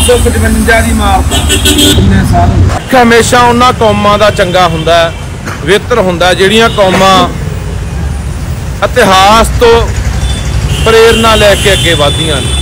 1955 ਦੀ March ਕਿੰਨੇ ਸਾਲ हमेशा उन्हां कौमां दा चंगा हुंदा बिहतर हुंदा जिहड़ियां कौमां इतिहास तो प्रेरणा लैके अगे वधदियां ने।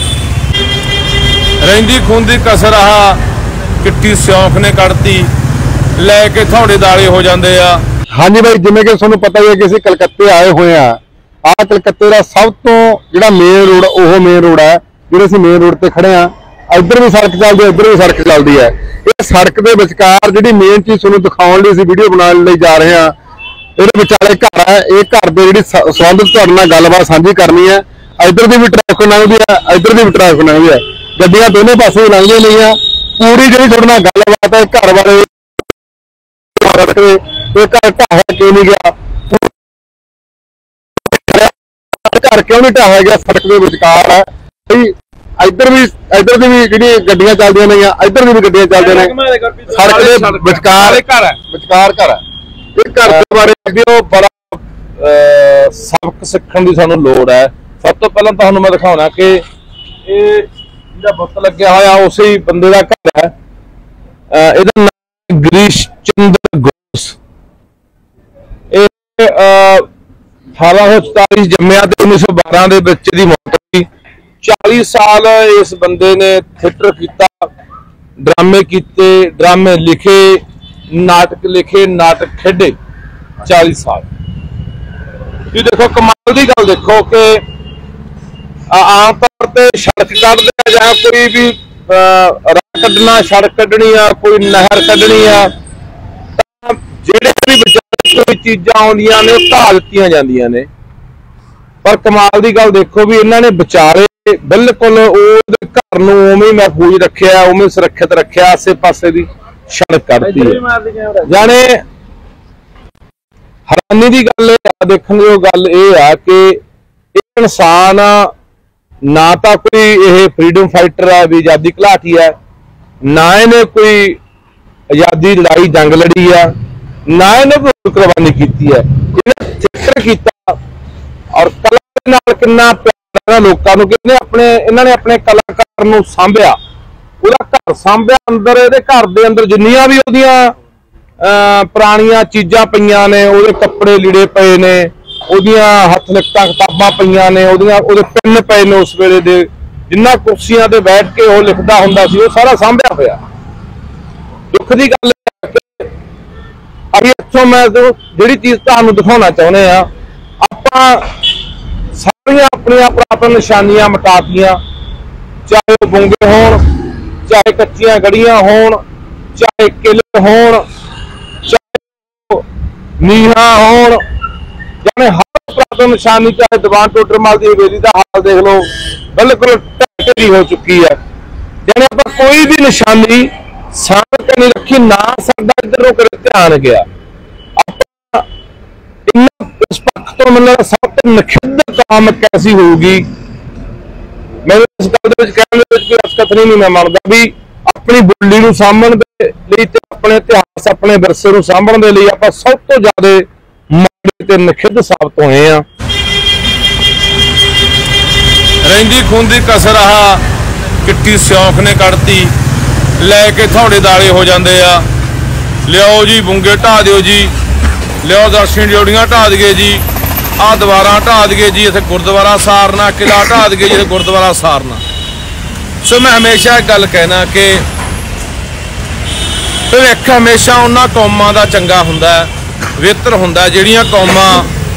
रहिंदी खूंदी कसर आह किट्टी सियोख ने कढ़ती लैके थोड़े दाले हो जाते हैं। हाँ जी भाई, जिवें कि तुहानूं पता ही है कि असीं कलकत्ते आए हुए हैं। आ कलकत्ते का सब तो जिहड़ा मेन रोड वो मेन रोड है जिहड़े असीं मेन रोड ते खड़े हाँ। इधर भी सड़क चलती है, इधर भी सड़क चलती है। ये सड़क के विचकार जिहड़ी मेन चीज़ तुहानूं दिखाउण लई असीं वीडियो बनाउण लई जा रहे हैं। इहदे विचाले घर है, ये घर दे जिहड़ी संबंधित तुहाडे नाल गलबात साझी करनी है। इधर की भी ट्रैफिक लंघदी है, इधर की भी ट्रैफिक लंघदी है, गड्डियां दोनों पासे लंघदियां नहीं है। पूरी जिहड़ी तुहाडे नाल गलबात है घर बारे घर ढाया क्यों नहीं गया, घर क्यों नहीं ढाया गया, सड़क के विचकार है। इधर की भी जी गड्डियां चलदियां नहीं, इधर की भी गड्डियां चलदियां ने, सड़क के विचकार घर है। ये घर के बारे बड़ा सबक सीखण दी सानूं लोड़ है। सब तो पहले तुहानूं मैं दिखाउणा कि ये जिहड़ा बुत लग्गिया होया उसे ही बंदे दा घर है। इहदा नाम गिरीश चंद्र घोष। 1844 जम्मिया ते 1912 दे बच्चे दी मौत होई। 40 साल इस बंदे ने थिएटर किया, ड्रामे कीते, ड्रामे लिखे, नाटक लिखे, नाटक खेडे। 40 साल ये देखो कमाल की गल देखो कि आम तौर पर सड़क कढ़दे जां कोई भी राह कढ़ना, सड़क कढ़नी आ, कोई नहर कढ़नी आ, ਜਿਹੜੇ भी बचारे कोई चीज़ां आउंदियां ने ढा दित्तियां जांदियां ने। पर कमाल की गल देखो भी इन्हां ने विचारे बिल्कुल उहदे घर नूं उवें महफूज रखिया, उवें सुरक्षित रखिया, आसे पासे दी सड़क कढ़ती है। जाने हैरानी की गल देखने जो गल यह है कि एक इंसान ना तो कोई ये फ्रीडम फाइटर है भी आज़ादी घलाटी है, ना इन्हें कोई आज़ादी लड़ाई जंग लड़ी है, ना इन्हें कोई कुर्बानी की है। इन्हें थिएटर किया और कला दे नाल कितना प्यार है लोगों को कि अपने इन्होंने अपने कलाकार नूं सांभिया, उहदा घर सांभिया। अंदर इहदे घर दे अंदर जिन्नियां भी उहदियां पुरानियां चीज़ां पईयां ने, उहदे कपड़े लीड़े पे ने, उहदियां हथ लिखतां किताबां पईयां ने, उहदे पेन पे ने, उस वेले दे जिन्ना कुर्सियां ते बैठ के वो लिखदा हुंदा सी, वो सारा सांभिया होया। दुख की गल अभी इत्थों मैं जिहड़ी चीज़ तुहानूं दिखाउणा चाहुंदे आ, आपां सारियां अपनियां पुरातन निशानियां मिटातियां, चाहे वो बुंगे होण, चाहे कच्चियां गड़ियां होण, चाहे किले होण, चाहे नीहां होण, यानी हर पुरातन निशानी, चाहे दीवान टोडरमल की हवेली का हाल देख लो, बिल्कुल ढही हो चुकी है। यानी आप कोई भी निशानी सामने के नहीं रखी, ना साडा इधरों कदे ध्यान गया। इस पक्ष तो मतलब सब तो निखिद्ध काम कैसी होगी, मैं इस गल दे विच कहण दे विच कोई असकत नहीं मैं मानदा भी अपनी बोली नूं सामभण दे लई ते अपने इतिहास अपने विरसे नूं सामभण दे लई आपां सब तो ज्यादा माड़े ते निखिद्ध साबित होए आ। रहिंदी खूंदी कसर आह किट्टी सियोख ने कढ़ती लैके थोड़े दाले हो जाते आ। लियाओ जी बुंगे ढा दिओ जी, लियाओ दर्शन जोड़ियां ढा दिए जी, आ दीवारां ढा दिए जी, इत्थे गुरुद्वारा सारना, किला ढा दिए जी, गुरुद्वारा सारना। सो मैं हमेशा एक गल कहना कि भविख हमेशा उन्हां कौमां दा चंगा हुंदा बिहतर हुंदा जिहड़ियां कौमां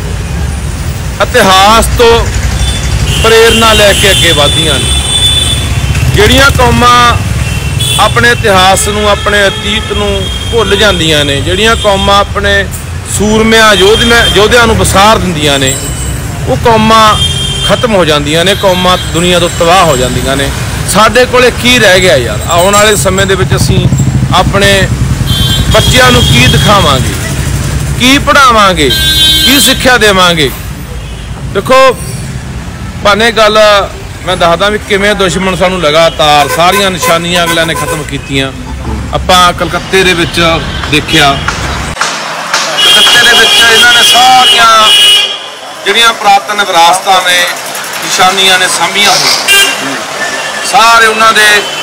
इतिहास तो प्रेरणा लैके अगे वधदियां ने। जिहड़ियां कौमां अपने इतिहास नूं, अपने अतीत नूं भुल जांदियां ने, जिहड़ियां कौमां अपने सूरमिਆਂ योधियां नूं वसार दिंदियां ने, वो कौमां खत्म हो जांदियां ने, कौमां दुनिया तो तबाह हो जांदियां ने। साडे कोले की रह गया यार? आउण वाले समय दे विच असीं अपने बच्चिआं नूं की दिखावांगे, की पढ़ावांगे, की सिक्ख्या देवांगे? देखो भाने गल मैं दसदा भी किवें दुश्मन सानूं लगातार सारियां निशानियां अगलियां ने खत्म कीतियां। आपां कलकत्ते दे विच देखिया, कलकत्ते दे विच इन्हां ने सारियां जिहड़ियां पुरातन विरासतां ने, निशानियां ने सांभियां होईयां, सारे उन्हां दे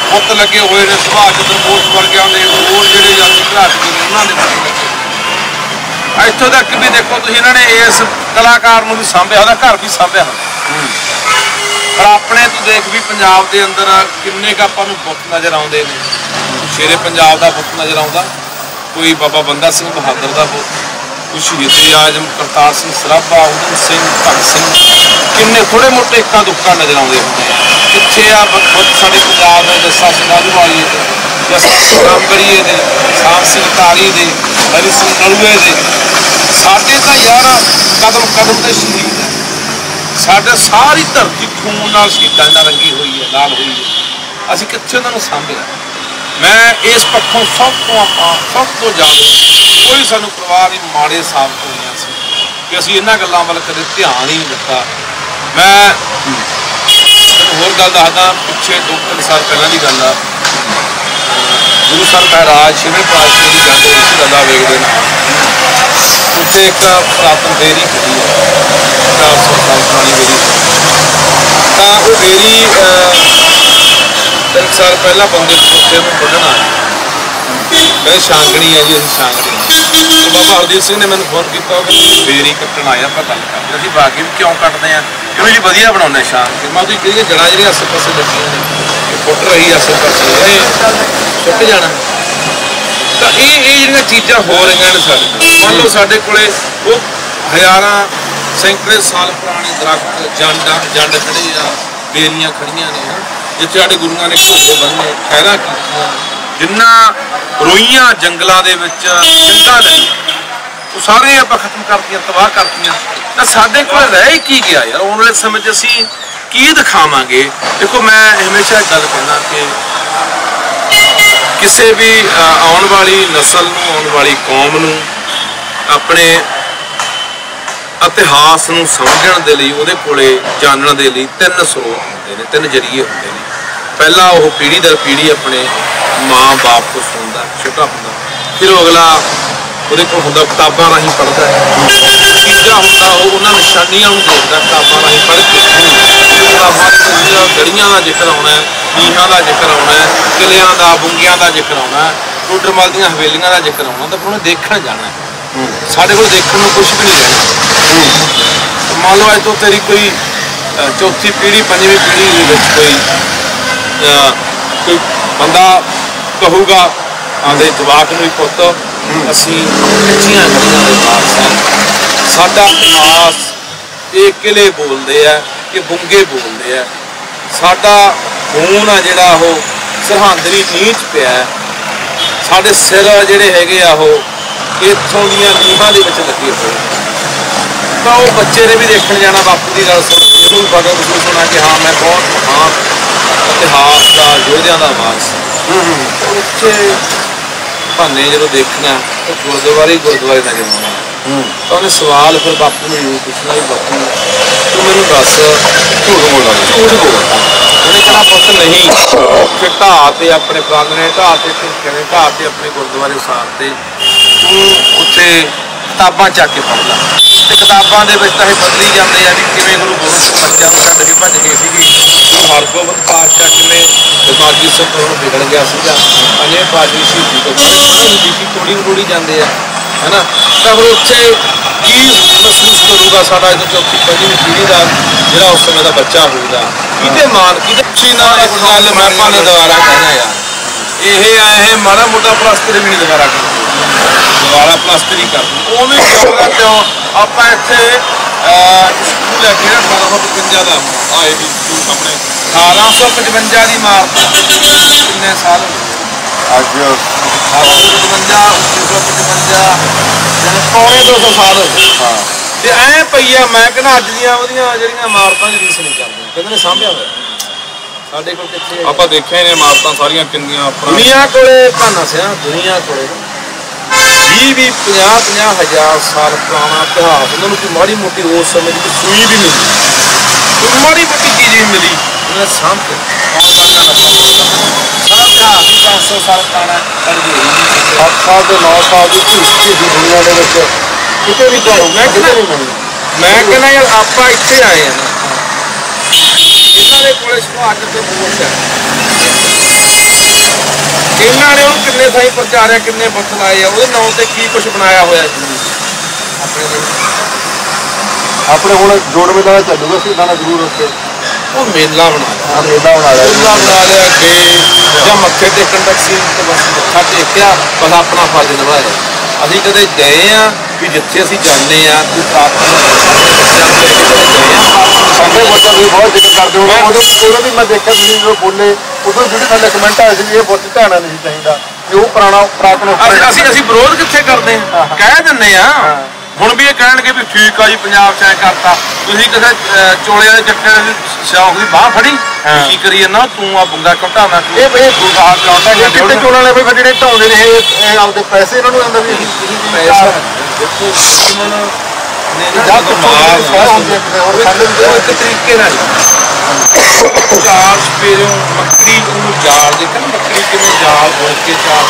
ਪੁੱਤ ਲੱਗੇ ਹੋਏ ਨੇ, ਸੁਭਾਸ਼ ਚੰਦਰ ਬੋਸ ਵਰਗਿਆਂ ਦੇ, ਹੋਰ ਜਿਹੜੇ ਆਜ਼ਾਦੀ ਘੁਲਾਟੀ ਨੇ ਉਹਨਾਂ ਦੇ ਪੁੱਤ ਲੱਗੇ। ਇੱਥੋਂ ਤੱਕ ਵੀ ਦੇਖੋ ਤੁਸੀਂ, ਇਹਨਾਂ ਨੇ ਇਸ ਕਲਾਕਾਰ ਨੂੰ ਵੀ ਸਾਂਭਿਆ, ਉਹਦਾ ਘਰ ਵੀ ਸਾਂਭਿਆ। ਪਰ ਆਪਣੇ ਤੋਂ ਦੇਖ ਵੀ ਪੰਜਾਬ ਦੇ ਅੰਦਰ ਕਿੰਨੇ ਕੁ ਆਪਾਂ ਨੂੰ ਬੁੱਤ ਨਜ਼ਰ ਆਉਂਦੇ ਨੇ। ਸ਼ੇਰੇ ਪੰਜਾਬ ਦਾ ਬੁੱਤ ਨਜ਼ਰ ਆਉਂਦਾ, ਕੋਈ ਬਾਬਾ ਬੰਦਾ ਸਿੰਘ ਬਹਾਦਰ ਦਾ ਬੁੱਤ, ਕੋਈ ਸ਼ਹੀਦ ਆਜ਼ਮ ਕਰਤਾਰ ਸਿੰਘ ਸਰਾਭਾ, ਊਧਮ ਸਿੰਘ, ਭਗਤ ਸਿੰਘ, ਕਿੰਨੇ ਥੋੜੇ ਮੋਟੇ ਇੱਕਾਂ ਦੁੱਕਾਂ ਨਜ਼ਰ ਆਉਂਦੇ ਹੁੰਦੇ ਆ। ਕਿੱਥੇ ਆ ਬੁੱਤ ਸਾਡੇ ਪੰਜਾਬ ਦੇ? ਜੱਸਾ ਸਿੰਘ ਆਹਲੂਵਾਲੀਏ ਦੇ, ਜੱਸਾ ਸਿੰਘ ਰਾਮਗੜੀਏ ਦੇ, ਸਾਮ ਸਿੰਘ ਤਾਰੀ ਦੇ, ਹਰੀ ਸਿੰਘ ਨਲੂਏ ਦੇ। ਸਾਡੇ ਤਾਂ ਯਾਰ ਕਦਮ ਕਦਮ ਤੇ ਸ਼ਹੀਦ ਹੈ। ਸਾਡੇ ਸਾਰੀ ਧਰਤੀ ਖੂਨ ਨਾਲ ਸ਼ਹੀਦਾਂ ਨਾਲ ਰੰਗੀ ਹੋਈ ਹੈ, ਲਾਲ ਹੋਈ ਹੈ। ਅਸੀਂ ਕਿੱਥੇ ਉਹਨਾਂ ਨੂੰ ਸਾਂਭਿਆ? ਮੈਂ ਇਸ ਪੱਖੋਂ ਸਭ ਤੋਂ ਜ਼ਿਆਦਾ ਕੋਈ ਸਾਨੂੰ ਪਰਿਵਾਰ ਹੀ ਮਾੜੇ ਸਾਬਤ ਹੋਈਆਂ ਸੀ ਕਿ ਅਸੀਂ ਇਹਨਾਂ ਗੱਲਾਂ ਵੱਲ ਕਦੇ ਧਿਆਨ ਹੀ ਨਹੀਂ ਦਿੱਤਾ। ਮੈਂ ਤੁਹਾਨੂੰ ਹੋਰ ਗੱਲ ਦੱਸਦਾ, ਪਿੱਛੇ 2-3 ਸਾਲ ਪਹਿਲਾਂ ਦੀ ਗੱਲ ਆ, ਗੁਰੂ ਸਾਹਿਬ ਮਹਾਰਾਜ ਛੇਵੇਂ ਪਾਤਸ਼ਾਹ ਦੀ ਜਾਂਦੇ ਇਸ ਗੱਲਾਂ ਵੇਖਦੇ ਨੇ, ਉੱਥੇ ਇੱਕ ਪੁਰਾਤਨ ਡੇਅਰੀ ਖੜੀ ਹੈ, 400 ਸਾਲ ਪੁਰਾਣੀ ਡੇਅਰੀ। ਤਾਂ ਉਹ ਡੇਅਰੀ 3 ਸਾਲ ਪਹਿਲਾਂ ਬੰਦੇ ਉੱਥੇ ਨੂੰ ਵੱਢਣ ਆ ਗਏ। ਕਹਿੰਦੇ ਛਾਂਗਣੀ ਹੈ ਜੀ, ਅਸੀਂ ਛਾਂਗਣੀ। ਤੇ ਬਾਬਾ ਹਰਦੀਪ ਸਿੰਘ ਨੇ ਮੈਨੂੰ ਫੋਨ ਕੀਤਾ, ਉਹ ਕਹਿੰਦੇ ਡੇਅਰੀ ਕੱਟਣ ਆਏ ਆਪਾਂ ਗੱਲ ਕਰਦੇ। ਅਸੀਂ ਬਾਕੀ ਵੀ ਕਿਉਂ ਕੱਟਦੇ ਆ? ਕਿਉਂ ਜੀ ਵਧੀਆ ਬਣਾਉਂਦੇ ਛਾਂਗ ਕੇ। ਮੈਂ ਉਹਦੀ ਕਿਹੜੀਆਂ ਜੜ੍ਹਾਂ ਜਿਹੜੀਆਂ ਆਸੇ ਪਾਸੇ ਲੱਗੀਆਂ ਨੇ, ਇਹ ਫੁੱਟ ਰਹੀ ਆਸੇ ਪਾਸੇ, ਇਹ ਸੁੱਕ ਜਾਣਾ। ਤਾਂ ਇਹ ਜਿਹੜੀਆਂ ਚੀਜ਼ਾਂ ਹੋ ਰਹੀਆਂ ਨੇ ਸਾਡੇ ਨਾਲ। ਮੰਨ ਲਓ ਸਾਡੇ ਕੋਲੇ ਉਹ ਹਜ਼ਾਰਾਂ ਸੈਂਕੜੇ ਸਾਲ ਪੁਰਾਣੇ ਦਰਖਤ, ਜੰਡ ਖੜੇ ਆ, ਬੇਰੀਆਂ ਖੜੀਆਂ ਨੇ, ਜਿੱਥੇ ਸਾਡੇ ਗੁਰੂਆਂ ਨੇ ਘੋੜੇ ਬੰਨੇ, ਖੈਰਾਂ ਕੀਤੀਆਂ, ਜਿੰਨਾ ਰੋਈਆਂ ਜੰਗਲਾਂ ਦੇ ਵਿੱਚ ਜੰਗਾਂ ਲੜੀਆਂ, ਉਹ ਸਾਰੇ ਆਪਾਂ ਖਤਮ ਕਰਤੀਆਂ, ਤਬਾਹ ਕਰਤੀਆਂ। ਤਾਂ ਸਾਡੇ ਕੋਲ ਰਹਿ ਕੀ ਗਿਆ ਯਾਰ? ਆਉਣ ਵਾਲੇ ਸਮੇਂ 'ਚ ਅਸੀਂ ਕੀ ਦਿਖਾਵਾਂਗੇ? ਦੇਖੋ, ਮੈਂ ਹਮੇਸ਼ਾ ਇੱਕ ਗੱਲ ਕਹਿੰਦਾ ਕਿ ਕਿਸੇ ਵੀ ਆਉਣ ਵਾਲੀ ਨਸਲ ਨੂੰ, ਆਉਣ ਵਾਲੀ ਕੌਮ ਨੂੰ ਆਪਣੇ ਇਤਿਹਾਸ ਨੂੰ ਸਮਝਣ ਦੇ ਲਈ, ਉਹਦੇ ਕੋਲੇ ਜਾਣਨ ਦੇ ਲਈ 3 ਸਰੋਤ ਹੁੰਦੇ ਨੇ, 3 ਜ਼ਰੀਏ ਹੁੰਦੇ ਨੇ। ਪਹਿਲਾ ਉਹ ਪੀੜ੍ਹੀ ਦਰ ਪੀੜ੍ਹੀ ਆਪਣੇ ਮਾਂ-ਬਾਪ ਤੋਂ ਸੁਣਦਾ ਛੋਟਾ ਹੁੰਦਾ, ਫਿਰ ਉਹ ਅਗਲਾ ਉਹਦੇ ਕੋਲ ਹੁੰਦਾ ਕਿਤਾਬਾਂ ਰਾਹੀਂ ਪੜ੍ਹਦਾ ਹੈ। ਤੀਜਾ ਹੁੰਦਾ ਉਹ ਉਹਨਾਂ ਨਿਸ਼ਾਨੀਆਂ ਨੂੰ ਦੇਖਦਾ, ਕਿਤਾਬਾਂ ਰਾਹੀਂ ਪੜ੍ਹ ਕੇ। ਕਿਤਾਬਾਂ ਦੇ ਗੜੀਆਂ ਦਾ ਜ਼ਿਕਰ ਆਉਣਾ, ਨੀਹਾਂ ਦਾ ਜ਼ਿਕਰ ਆਉਣਾ, ਕਿਲਿਆਂ ਦਾ, ਬੁੰਗਿਆਂ ਦਾ ਜ਼ਿਕਰ ਆਉਣਾ, ਟੋਡਰਮਲ ਦੀਆਂ ਹਵੇਲੀਆਂ ਦਾ ਜ਼ਿਕਰ ਆਉਣਾ। ਤਾਂ ਫਿਰ ਉਹਨੇ ਦੇਖਣ ਜਾਣਾ। ਸਾਡੇ ਕੋਲ ਦੇਖਣ ਨੂੰ ਕੁਛ ਵੀ ਨਹੀਂ ਰਹਿਣਾ। ਮੰਨ ਲਓ ਅੱਜ ਤੋਂ ਤੇਰੀ ਕੋਈ ਚੌਥੀ ਪੀੜ੍ਹੀ, 5ਵੀਂ ਪੀੜ੍ਹੀ ਦੇ ਵਿੱਚ ਕੋਈ ਬੰਦਾ ਕਹੂਗਾ ਆਂਦੇ ਜਵਾਕ ਨੂੰ ਹੀ, ਪੁੱਤ ਅਸੀਂ ਕੱਚੀਆਂ ਗਲੀਆਂ ਦੇ ਵਾਰਸ ਹਾਂ, ਸਾਡਾ ਇਤਿਹਾਸ ਇਹ ਕਿਲੇ ਬੋਲਦੇ ਆ, ਕਿ ਬੁੰਗੇ ਬੋਲਦੇ ਆ, ਸਾਡਾ ਖੂਨ ਆ ਜਿਹੜਾ ਉਹ ਸਰਹੰਦਰੀ ਨੀਂਹ 'ਚ ਪਿਆ, ਸਾਡੇ ਸਿਰ ਜਿਹੜੇ ਹੈਗੇ ਆ ਉਹ ਇੱਥੋਂ ਦੀਆਂ ਨੀਹਾਂ ਦੇ ਵਿੱਚ ਲੱਗੇ ਹੋਏ। ਤਾਂ ਉਹ ਬੱਚੇ ਨੇ ਵੀ ਦੇਖਣ ਜਾਣਾ, ਬਾਪੂ ਦੀ ਗੱਲ ਸੁਣ ਕੇ ਉਹਨੂੰ ਬੜਾ ਮਹਿਸੂਸ ਹੋਣਾ ਕਿ ਹਾਂ ਮੈਂ ਬਹੁਤ ਮਹਾਨ ਇਤਿਹਾਸ ਦਾ, ਯੋਧਿਆਂ ਦਾ ਵਾਰਸ। ਉੱਥੇ ਭਾਨੇ ਜਦੋਂ ਦੇਖਣਾ ਤਾਂ ਗੁਰਦੁਆਰੇ ਨਜ਼ਰ ਆਉਣਾ। ਤਾਂ ਉਹਨੇ ਸਵਾਲ ਫਿਰ ਬਾਪੂ ਨੂੰ ਜ਼ਰੂਰ ਪੁੱਛਣਾ ਵੀ ਬਾਪੂ ਤੂੰ ਮੈਨੂੰ ਦੱਸ, ਝੂਠ ਬੋਲਦਾ? ਉਹਨੇ ਕਹਿਣਾ ਪੁੱਤ ਨਹੀਂ, ਫਿਰ ਢਾਹ ਤੇ ਆਪਣੇ ਪ੍ਰਾਂਗਣੇ, ਢਾਹ ਤੇ ਕਿਵੇਂ ਢਾਹ ਤੇ ਆਪਣੇ ਗੁਰਦੁਆਰੇ ਸਾਹਿਬ ਤੇ ਤੂੰ ਉੱਥੇ ਕਿਤਾਬਾਂ ਚੱਕ ਕੇ ਪੜ੍ਹ ਲਾ। ਤੇ ਕਿਤਾਬਾਂ ਦੇ ਵਿੱਚ ਤਾਂ ਇਹ ਬਦਲੀ ਜਾਂਦੇ ਆ ਵੀ ਕਿਵੇਂ ਗੁਰੂ ਗੋਬਿੰਦ ਸਿੰਘ ਬੱਚਿਆਂ ਨੂੰ ਛੱਡ ਕੇ ਭੱਜ ਗਏ ਸੀਗੇ, ਗੁਰੂ ਹਰਗੋਬਿੰਦ ਪਾਤਸ਼ਾਹ ਕਿਵੇਂ ਦਿਮਾਗੀ ਸੰਤੁਲਨ ਵਿਗੜ ਗਿਆ ਸੀਗਾ, 5ਵੇਂ ਪਾਤਸ਼ਾਹ ਸ਼ਹੀਦੀ ਤੋਂ ਬੀਪੀ ਤੋੜੀ ਜਾਂਦੇ ਆ, ਹੈ ਨਾ। ਤਾਂ ਫਿਰ ਉੱਥੇ ਕੀ ਮਹਿਸੂਸ ਕਰੂਗਾ ਸਾਡਾ ਜੋ ਚੌਥੀ 5ਵੀਂ ਪੀੜ੍ਹੀ ਦਾ ਜਿਹੜਾ ਉਸ ਸਮੇਂ ਦਾ ਬੱਚਾ ਹੋਊਗਾ? ਕਿਹਦੇ ਮਾਨ, ਕਿਹਦੇ ਖੁਸ਼ੀ ਨਾਲ? ਇੱਕ ਗੱਲ ਮੈਂ ਭਾਵੇਂ ਦੁਬਾਰਾ ਕਹਿਣਾ ਯਾਰ, ਇਹ ਮਾੜਾ ਮੋਟਾ ਪਲਸਤਰ ਵੀ ਨਹੀਂ ਦੁਬਾਰਾ ਕਰਦਾ, ਦੁਬਾਰਾ ਪਲਸਤਰ ਹੀ ਕਰਦਾ। ਉਵੇਂ ਕਿਉਂ ਆਪਾਂ ਇੱਥੇ ਸਕੂਲ ਹੈ ਕਿਹੜਾ 1855 ਦਾ ਆਏ ਵੀ ਆਪਣੇ 1855 ਦੀ ਇਮਾਰਤ, ਕਿੰਨੇ ਸਾਲ ਅੱਜ 1855 1955 ਪੌਣੇ 200 ਸਾਲ ਹੋ ਗਏ। ਹਾਂ, ਤੇ ਐ ਪਈਆ ਮੈਂ ਕਹਿੰਦਾ ਅੱਜ ਦੀਆਂ ਉਹਦੀਆਂ ਜਿਹੜੀਆਂ ਇਮਾਰਤਾਂ ਦੀ ਰੀਸ ਨਹੀਂ ਕਰਦੇ, ਕਹਿੰਦੇ ਨੇ ਸਾਂਭਿਆ ਹੋਇਆ। ਸਾਡੇ ਕੋਲ ਕਿੱਥੇ ਆਪਾਂ ਦੇਖਿਆ ਨੇ ਇਮਾਰਤਾਂ ਸਾਰੀਆਂ ਕਿੰਨੀਆਂ ਦੁਨੀਆ ਕੋਲੇ ਭਾਨਾ ਸਿਆ, ਦੁਨੀਆ ਕੋਲੇ 20-50 ਹਜ਼ਾਰ ਸਾਲ ਪੁਰਾਣਾ ਇਤਿਹਾਸ। ਉਹਨਾਂ ਨੂੰ ਕੋਈ ਮਾੜੀ ਮੋਟੀ ਉਸ ਸਮੇਂ ਦੀ ਸੂਈ ਵੀ ਮਿਲੀ, ਕੋਈ ਮਾੜੀ ਮੋਟੀ ਚੀਜ਼ ਵੀ ਮਿਲੀ, ਉਹਨਾਂ ਨੇ ਸਾਂਭ ਕੇ ਸਾਰਾ ਇਤਿਹਾਸ ਵੀ 500 ਸਾਲ ਪੁਰਾਣਾ। 7 ਸਾਲ ਤੇ 9 ਸਾਲ ਦੀ ਝੂਠੀ ਦੁਨੀਆ ਦੇ ਵਿੱਚ ਕਿਤੇ ਵੀ ਤੁਹਾਨੂੰ ਮੈਂ ਕਹਿੰਦਾ ਯਾਰ ਆਪਾਂ ਇੱਥੇ ਆਏ ਆ ਨਾ, ਇਹਨਾਂ ਦੇ ਕੋਲੇ ਸੁਭਾਅ ਤੇ ਬੋਝ ਹੈ, ਇਹਨਾਂ ਨੇ ਉਹਨੂੰ ਕਿੰਨੇ ਥਾਈਂ ਪ੍ਰਚਾਰਿਆ, ਕਿੰਨੇ ਬੁੱਤ ਲਾਏ ਆ, ਉਹਦੇ ਨਾਂ ਤੇ ਕੀ ਕੁਝ ਬਣਾਇਆ ਹੋਇਆ ਜੀ ਆਪਣੇ ਹੁਣ ਜੋੜ ਮੇਲਾ ਦਾ ਚੱਲੂਗਾ ਸੀ ਨਾ ਜ਼ਰੂਰ ਉੱਥੇ ਉਹ ਮੇਲਾ ਬਣਾ ਲਿਆ, ਮੇਲਾ ਬਣਾ ਲਿਆ ਮੇਲਾ ਬਣਾ ਲਿਆ ਅੱਗੇ ਜਾਂ ਮੱਥੇ ਟੇਕਣ ਤੱਕ ਸੀ ਤੇ ਬਸ ਮੱਥਾ ਟੇਕਿਆ, ਬਸ ਆਪਣਾ ਫਰਜ਼ ਨਿਭਾਇਆ। ਅਸੀਂ ਕਦੇ ਗਏ ਆ ਵੀ ਜਿੱਥੇ ਅਸੀਂ ਜਾਂਦੇ ਆ ਕੋਈ ਪ੍ਰਾਰਥਨਾ ਸਾਡੇ ਬੱਚਾ ਵੀ ਬਹੁਤ ਜ਼ਿਕਰ ਕਰਦੇ ਹੋਣਾ, ਉਦੋਂ ਵੀ ਮੈਂ ਦੇਖਿਆ ਤੁਸੀਂ ਜਦੋਂ ਬੋਲੇ ਉਦੋਂ ਜਿਹੜੇ ਥੱਲੇ ਕਮੈਂਟ ਆਏ ਸੀ ਵੀ ਇਹ ਬਹੁਤ ਧਿਆਨ ਨਹੀਂ ਚਾਹੀਦਾ ਕਿ ਉਹ ਪੁਰਾਣਾ ਪ੍ਰਾਰਥਨਾ ਅਸੀਂ ਵਿਰੋਧ ਕਿੱਥੇ ਕਰਦੇ ਆ, ਕਹਿ ਦਿੰਦੇ ਆ। ਹੁਣ ਵੀ ਇਹ ਕਹਿਣਗੇ ਵੀ ਠੀਕ ਆ ਜੀ ਪੰਜਾਬ ਚ ਐ ਕਰਤਾ, ਤੁਸੀਂ ਕਿਸੇ ਚੋਲੇ ਵਾਲੇ ਚੱਕੇ ਸ਼ੌਕ ਦੀ ਬਾਹ ਫੜੀ ਕੀ ਕਰੀਏ ਨਾ, ਤੂੰ ਆ ਬੰਗਾ ਘਟਾ ਮੈਂ ਇਹ ਕਿਤੇ ਚੋਣਾਂ ਵਾਲੇ ਵੀ ਜਿਹੜੇ ਢਾਉਂਦੇ ਨੇ ਇਹ ਆਪਦੇ ਪੈਸੇ ਇਹਨਾਂ ਨੂੰ ਆਉਂਦਾ ਵੀ ਪੈਸਾ ਦੇਖੋ ਜਾਂ ਇੱਕ ਤਰੀਕੇ ਨਾਲ ਚਾਰ ਸਪੇਰੋਂ ਮੱਕੜੀ ਉਹਨੂੰ ਜਾਲ ਦੇਖਣ, ਮੱਕੜੀ ਕਿਵੇਂ ਜਾਲ ਬੁਣ ਕੇ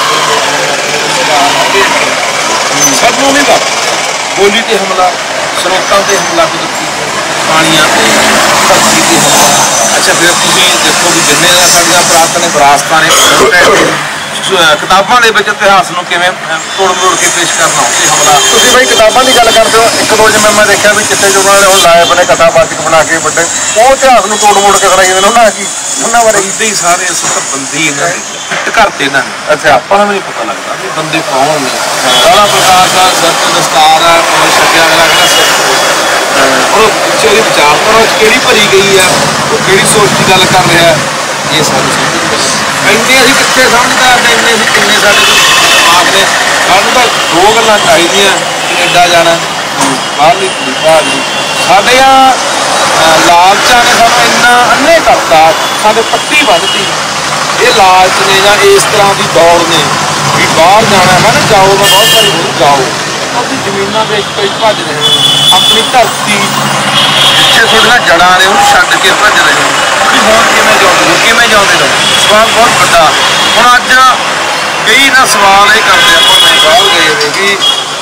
ਸਾਨੂੰ ਨਹੀਂ ਦਾ ਬੋਲੀ ਤੇ ਹਮਲਾ, ਸਰੋਤਾਂ ਤੇ ਹਮਲਾ, ਕੁਦਰਤੀ ਪਾਣੀਆਂ ਤੇ ਧਰਤੀ ਤੇ ਹਮਲਾ। ਅੱਛਾ ਫਿਰ ਤੁਸੀਂ ਦੇਖੋ ਵੀ ਜਿੰਨੇ ਦਾ ਸਾਡੀਆਂ ਪ੍ਰਾਪਤੀਆਂ ਵਿਰਾਸਤਾਂ ਨੇ ਕਿਤਾਬਾਂ ਦੇ ਵਿੱਚ ਇਤਿਹਾਸ ਨੂੰ ਕਿਵੇਂ ਤੋੜ ਮਰੋੜ ਕੇ ਪੇਸ਼ ਕਰਨਾ ਤੇ ਹਮਲਾ। ਤੁਸੀਂ ਬਈ ਕਿਤਾਬਾਂ ਦੀ ਗੱਲ ਕਰਦੇ ਹੋ, ਇੱਕ ਦੋ ਜਿਵੇਂ ਮੈਂ ਦੇਖਿਆ ਵੀ ਚਿੱਟੇ ਜੁਗਾਂ ਵਾਲੇ ਹੁਣ ਲਾਏ ਬਣੇ ਕਥਾਵਾਚਕ ਬਣਾ ਕੇ ਵੱਡੇ, ਉਹ ਇਤਿਹਾਸ ਨੂੰ ਤੋੜ ਮੋੜ ਕੇ ਕਰਾਈ ਜਾਂਦੇ ਨੇ, ਉਹਨਾਂ ਕੀ ਉਹਨਾਂ ਬਾਰੇ ਇੱਦਾਂ ਹੀ ਸਾਰੇ ਅਸੀਂ ਤਾਂ ਬੰਦੇ ਇਹਨਾਂ ਦੇ ਫਿੱਟ ਕਰਤੇ ਨਾ। ਅੱਛਾ ਆਪਾਂ ਨੂੰ ਵੀ ਨਹੀਂ ਪਤਾ ਲੱਗਦਾ ਵੀ ਬੰਦੇ ਕੌਣ ਨੇ। ਸਾਰਾ ਪ੍ਰਕਾਸ਼ ਦਾ ਸਿਰ ਤੇ ਦਸਤਾਰ ਆ, ਉਹ ਛੱਡਿਆ ਅਗਲਾ ਕਹਿੰਦਾ ਸਿਰ ਉਹ ਪਿੱਛੇ ਉਹਦੀ ਵਿਚਾਰਧਾਰਾ ਵਿੱਚ ਕਿਹੜੀ ਭਰੀ ਗਈ ਆ, ਉਹ ਕਿਹੜੀ ਸੋਚ ਦੀ ਗੱਲ ਕਰ ਰਿਹਾ, ਇਹ ਸਾਨੂੰ ਸਮਝ ਇੰਨੇ ਅਸੀਂ ਕਿੱਥੇ ਸਮਝਦਾਰ ਨੇ, ਇੰਨੇ ਅਸੀਂ ਕਿੰਨੇ ਸਾਡੇ ਦਿਮਾਗ ਨੇ। ਸਾਨੂੰ ਤਾਂ ਦੋ ਗੱਲਾਂ ਚਾਹੀਦੀਆਂ, ਕੈਨੇਡਾ ਜਾਣਾ, ਬਾਹਰਲੀ ਬਾਹਰਲੀ ਸਾਡੀਆਂ ਲਾਲਚਾਂ ਨੇ ਸਾਨੂੰ ਇੰਨਾ ਅੰਨੇ ਕਰਤਾ, ਸਾਡੇ ਪੱਟੀ ਵੱਧਦੀ। ਇਹ ਲਾਲਚ ਨੇ ਜਾਂ ਇਸ ਤਰ੍ਹਾਂ ਦੀ ਦੌੜ ਨੇ ਵੀ ਬਾਹਰ ਜਾਣਾ ਹੈ ਨਾ, ਜਾਓ ਮੈਂ ਬਹੁਤ ਸਾਰੀ ਜਾਓ, ਆਪਣੀ ਜ਼ਮੀਨਾਂ ਦੇ ਵਿੱਚ ਭੱਜ ਰਹੇ ਹੋ, ਆਪਣੀ ਧਰਤੀ ਜਿੱਥੇ ਤੁਹਾਡੀਆਂ ਜੜ੍ਹਾਂ ਨੇ ਉਹਨੂੰ ਛੱਡ ਕੇ ਭੱਜ ਰਹੇ ਹੋ ਵੀ ਹੁਣ ਕਿਵੇਂ ਜਾਉਂਦੇ ਰਹੋ। ਸਵਾਲ ਬਹੁਤ ਵੱਡਾ। ਹੁਣ ਅੱਜ ਕਈ ਨਾ ਸਵਾਲ ਇਹ ਕਰਦੇ ਆਪਾਂ ਮੈਂ ਬਾਹਰ ਗਏ ਨੇ ਕਿ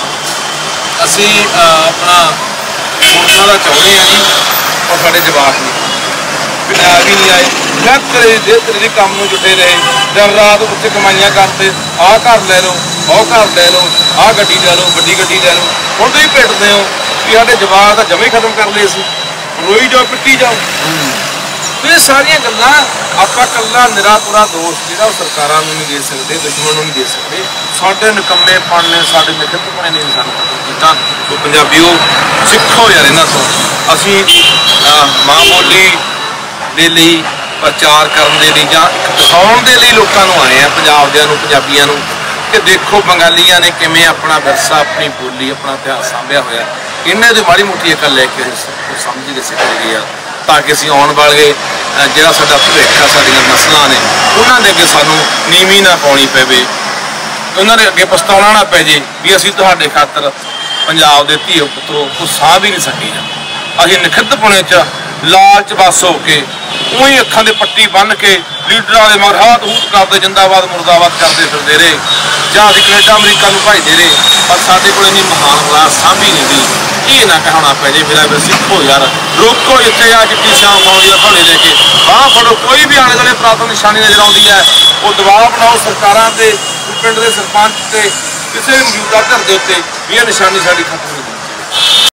ਅਸੀਂ ਆਪਣਾ ਸੋਚਣਾ ਦਾ ਚਾਹੁੰਦੇ ਹਾਂ ਜੀ, ਪਰ ਸਾਡੇ ਜਵਾਬ ਨਹੀਂ ਵੀ ਨਹੀਂ ਆਏ। ਮੈਂ ਤੇਰੇ ਕੰਮ ਨੂੰ ਜੁਟੇ ਰਹੇ, ਦਿਨ ਰਾਤ ਉੱਥੇ ਕਮਾਈਆਂ ਕਰਦੇ, ਆਹ ਘਰ ਲੈ ਲਓ, ਉਹ ਘਰ ਲੈ ਲਓ, ਆਹ ਗੱਡੀ ਲੈ ਲਓ, ਵੱਡੀ ਗੱਡੀ ਲੈ ਲਓ। ਹੁਣ ਤੁਸੀਂ ਪਿੱਟਦੇ ਹੋ ਕਿ ਸਾਡੇ ਜਵਾਬ ਤਾਂ ਜਮੇ ਖਤਮ ਕਰ ਲਏ ਸੀ, ਰੋਈ ਜਾਓ ਪਿੱਟੀ ਜਾਓ। ਇਹ ਸਾਰੀਆਂ ਗੱਲਾਂ ਆਪਾਂ ਕੱਲਾ ਨਿਰਾਪੁਰਾ ਦੋਸ਼ ਜਿਹੜਾ ਉਹ ਸਰਕਾਰਾਂ ਨੂੰ ਨਹੀਂ ਦੇ ਸਕਦੇ, ਦੁਸ਼ਮਣ ਨੂੰ ਨਹੀਂ ਦੇ ਸਕਦੇ। ਸਾਡੇ ਨਿਕੰਮੇਪਣ ਨੇ, ਸਾਡੇ ਨਿਖੱਤਪਣੇ ਨੇ ਸਾਨੂੰ ਕੀਤਾ। ਸੋ ਪੰਜਾਬੀਓ ਸਿੱਖੋ ਯਾਰ ਇਹਨਾਂ ਤੋਂ। ਅਸੀਂ ਮਾਂ ਬੋਲੀ ਦੇ ਲਈ ਪ੍ਰਚਾਰ ਕਰਨ ਦੇ ਲਈ ਜਾਂ ਦਿਖਾਉਣ ਦੇ ਲਈ ਲੋਕਾਂ ਨੂੰ ਆਏ ਆ, ਪੰਜਾਬ ਦਿਆਂ ਨੂੰ, ਪੰਜਾਬੀਆਂ ਨੂੰ, ਕਿ ਦੇਖੋ ਬੰਗਾਲੀਆਂ ਨੇ ਕਿਵੇਂ ਆਪਣਾ ਵਿਰਸਾ, ਆਪਣੀ ਬੋਲੀ, ਆਪਣਾ ਇਤਿਹਾਸ ਸਾਂਭਿਆ ਹੋਇਆ। ਇਹਨਾਂ ਦੀ ਮਾੜੀ ਮੋਟੀ ਅਕਲ ਲੈ ਕੇ ਸਮਝ ਕੇ ਸਿੱਖ ਗਏ ਆ, ਤਾਂ ਕਿ ਅਸੀਂ ਆਉਣ ਵਾਲੇ ਜਿਹੜਾ ਸਾਡਾ ਭਵਿੱਖ ਆ, ਸਾਡੀਆਂ ਨਸਲਾਂ ਨੇ, ਉਹਨਾਂ ਦੇ ਅੱਗੇ ਸਾਨੂੰ ਨੀਵੀਂ ਨਾ ਪਾਉਣੀ ਪਵੇ, ਉਹਨਾਂ ਦੇ ਅੱਗੇ ਪਛਤਾਉਣਾ ਨਾ ਪੈ ਜੇ ਵੀ ਅਸੀਂ ਤੁਹਾਡੇ ਖਾਤਰ ਪੰਜਾਬ ਦੇ ਧੀਓ ਪੁੱਤਰੋ ਕੁਛ ਸਾਹ ਵੀ ਨਹੀਂ ਸਕੀ। ਅਸੀਂ ਨਿਖੱਧਪੁਣੇ 'ਚ ਲਾਲਚ ਬਸ ਹੋ ਕੇ ਉਹੀ ਅੱਖਾਂ ਦੇ ਪੱਟੀ ਬੰਨ੍ਹ ਕੇ ਲੀਡਰਾਂ ਦੇ ਮਗਰ ਹਾਥ ਹੂਤ ਕਰਦੇ, ਜਿੰਦਾਬਾਦ ਮੁਰਦਾਬਾਦ ਕਰਦੇ ਫਿਰਦੇ ਰਹੇ, ਜਾਂ ਅਸੀਂ ਕੈਨੇਡਾ ਅਮਰੀਕਾ ਨੂੰ ਭਜਦੇ ਰਹੇ, ਪਰ ਸਾਡੇ ਕੋਲ ਇੰਨੀ ਮਹਾਨ ਵਿਰਾਸਤ ਸਾਂਭੀ ਨਹੀਂ ਗਈ। ਇਹ ਨਾ ਕਹਿਣਾ ਪੈ ਜੇ ਮੇਰਾ ਵੀ ਸਿੱਖੋ ਯਾਰ, ਰੋਕੋ ਇੱਥੇ ਆ ਚਿੱਟੀ ਸ਼ਾਮ ਪਾਉਣੀ ਆ ਘੋੜੇ ਲੈ ਕੇ, ਬਾਹ ਫੜੋ। ਕੋਈ ਵੀ ਆਲੇ ਦੁਆਲੇ ਪ੍ਰਾਪਤ ਨਿਸ਼ਾਨੀ ਨਜ਼ਰ ਆਉਂਦੀ ਹੈ, ਉਹ ਦਬਾਅ ਬਣਾਓ ਸਰਕਾਰਾਂ ਤੇ, ਪਿੰਡ ਦੇ ਸਰਪੰਚ ਤੇ, ਕਿਸੇ ਵੀ ਮੌਜੂਦਾ ਧਿਰ ਦੇ ਉੱਤੇ ਵੀ ਇਹ ਨਿਸ਼ਾਨੀ ਸਾਡੀ ਖਤਮ ਹੋ ਜਾਵੇ।